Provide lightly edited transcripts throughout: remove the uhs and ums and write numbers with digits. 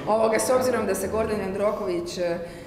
S obzirom da se Gordan Jandroković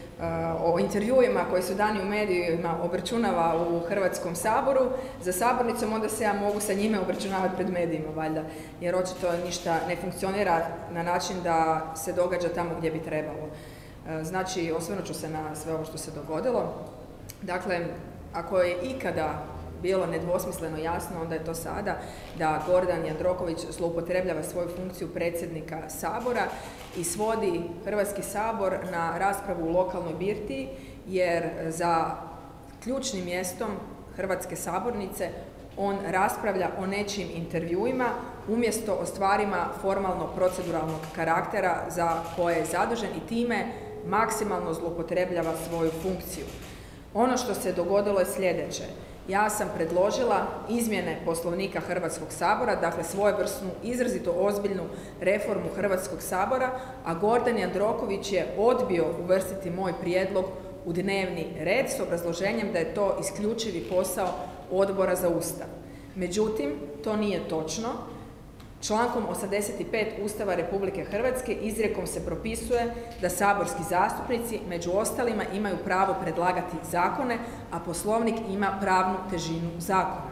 o intervjuima koji su dani u medijima obračunava u Hrvatskom saboru za sabornicom, onda se ja mogu sa njime obračunavati pred medijima, valjda, jer očito ništa ne funkcionira na način da se događa tamo gdje bi trebalo. Znači, osvrnut ću se na sve ovo što se dogodilo. Dakle, ako je ikada bilo nedvosmisleno jasno, onda je to sada da Gordan Jandroković zloupotrebljava svoju funkciju predsjednika Sabora i svodi Hrvatski sabor na raspravu u lokalnoj birtiji, jer za ključnim mjestom Hrvatske sabornice on raspravlja o nečijim intervjuima umjesto o stvarima formalno-proceduralnog karaktera za koje je zadužen i time maksimalno zloupotrebljava svoju funkciju. Ono što se dogodilo je sljedeće. Ja sam predložila izmjene Poslovnika Hrvatskog sabora, dakle svojevrsnu, izrazito ozbiljnu reformu Hrvatskog sabora, a Gordan Jandroković je odbio uvrstiti moj prijedlog u dnevni red s obrazloženjem da je to isključivi posao Odbora za Ustav. Međutim, to nije točno. Člankom 85 Ustava Republike Hrvatske izrijekom se propisuje da saborski zastupnici među ostalima imaju pravo predlagati zakone, a Poslovnik ima pravnu težinu zakona.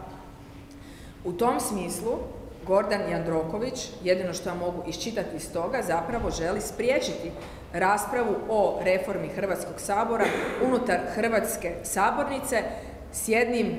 U tom smislu Gordan Jandroković, jedino što ja mogu iščitati iz toga, zapravo želi spriječiti raspravu o reformi Hrvatskog sabora unutar Hrvatske sabornice s jednim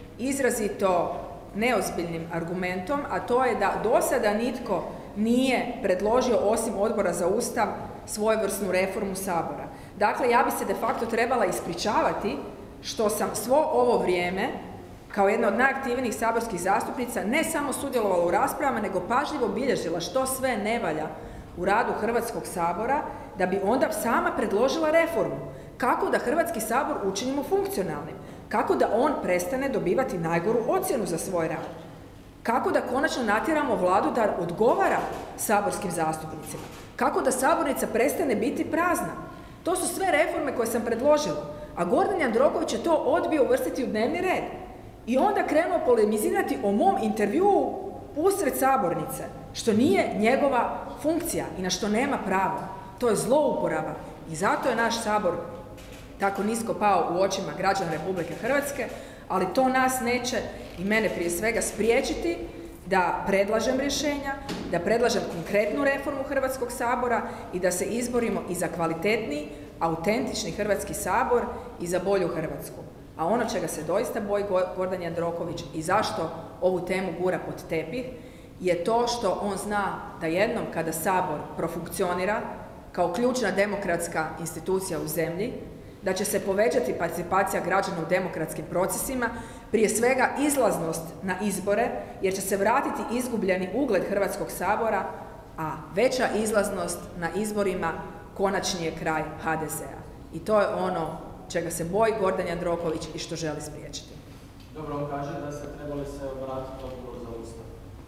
izrazito neozbiljnim argumentom, a to je da do sada nitko nije predložio osim Odbora za Ustav svojevrsnu reformu Sabora. Dakle, ja bi se de facto trebala ispričavati što sam svo ovo vrijeme, kao jedna od najaktivnijih saborskih zastupnica, ne samo sudjelovala u raspravama, nego pažljivo bilježila što sve ne valja u radu Hrvatskog sabora, da bi onda sama predložila reformu. Kako da Hrvatski sabor učinimo funkcionalnim? Kako da on prestane dobivati najgoru ocjenu za svoj rad? Kako da konačno natjeramo vladu da odgovara saborskim zastupnicima? Kako da sabornica prestane biti prazna? To su sve reforme koje sam predložila, a Gordan Jandroković je to odbio uvrstiti u dnevni red. I onda krenuo polemizirati o mom intervjuu usred sabornice, što nije njegova funkcija i na što nema pravo. To je zlouporaba i zato je naš sabor tako nisko pao u očima građana Republike Hrvatske, ali to nas neće i mene prije svega spriječiti da predlažem rješenja, da predlažem konkretnu reformu Hrvatskog sabora i da se izborimo i za kvalitetniji, autentični Hrvatski sabor i za bolju Hrvatsku. A ono čega se doista boji Gordan Jandroković i zašto ovu temu gura pod tepih je to što on zna da jednom kada Sabor profunkcionira kao ključna demokratska institucija u zemlji, da će se povećati participacija građana u demokratskim procesima, prije svega izlaznost na izbore, jer će se vratiti izgubljeni ugled Hrvatskog sabora, a veća izlaznost na izborima konačni je kraj HDZ-a. I to je ono čega se boji Gordan Jandroković i što želi spriječiti. Dobro, on kaže da ste trebali se obratiti Odboru za Ustav.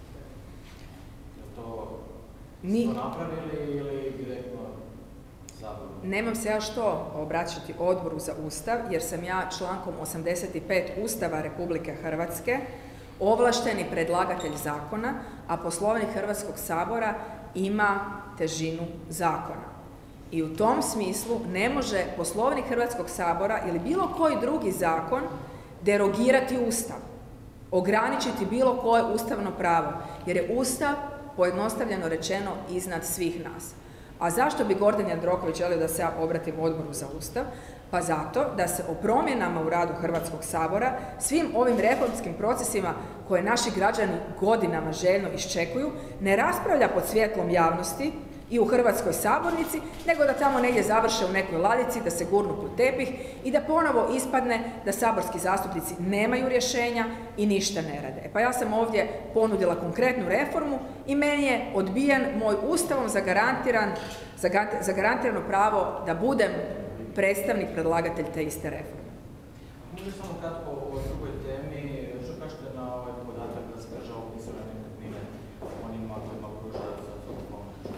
Je to napravili ili direktno Saboru? Nemam se ja što obraćati Odboru za Ustav, jer sam ja člankom 85 Ustava Republike Hrvatske ovlašteni predlagatelj zakona, a Poslovnik Hrvatskog sabora ima težinu zakona. I u tom smislu ne može Poslovnik Hrvatskog sabora ili bilo koji drugi zakon derogirati Ustav, ograničiti bilo koje ustavno pravo, jer je Ustav, pojednostavljeno rečeno, iznad svih nas. A zašto bi Gordan Jandroković želio da se ja obratim Odboru za Ustav? Pa zato da se o promjenama u radu Hrvatskog sabora, svim ovim reformskim procesima koje naši građani godinama željno iščekuju, ne raspravlja pod svjetlom javnosti i u Hrvatskoj sabornici, nego da tamo negdje završe u nekoj ladici, da se gurnu pod tepih i da ponovo ispadne da saborski zastupnici nemaju rješenja i ništa ne rade. Pa ja sam ovdje ponudila konkretnu reformu i meni je odbijen moj Ustavom zagarantirano pravo da budem predstavnik, predlagatelj te iste reforme. Možda samo kratko o drugoj temi, što kažete na ovaj podatak da se država upisuje nekretnine onima kojima pruža socijalnu pomoć?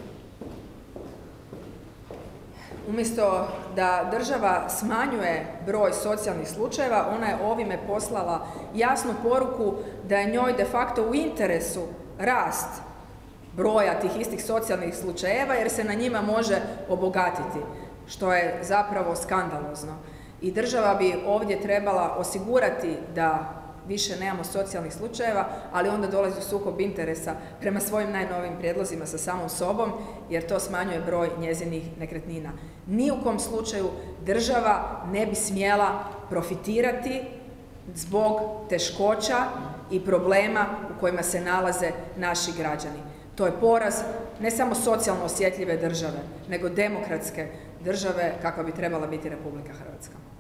Umjesto da država smanjuje broj socijalnih slučajeva, ona je ovime poslala jasnu poruku da je njoj de facto u interesu rast broja tih istih socijalnih slučajeva jer se na njima može obogatiti, što je zapravo skandalozno. I država bi ovdje trebala osigurati da više nemamo socijalnih slučajeva, ali onda dolazi u sukob interesa prema svojim najnovijim prijedlozima sa samom sobom, jer to smanjuje broj njezinih nekretnina. Ni u kom slučaju država ne bi smjela profitirati zbog teškoća i problema u kojima se nalaze naši građani. To je poraz ne samo socijalno osjetljive države, nego demokratske države kakva bi trebala biti Republika Hrvatska.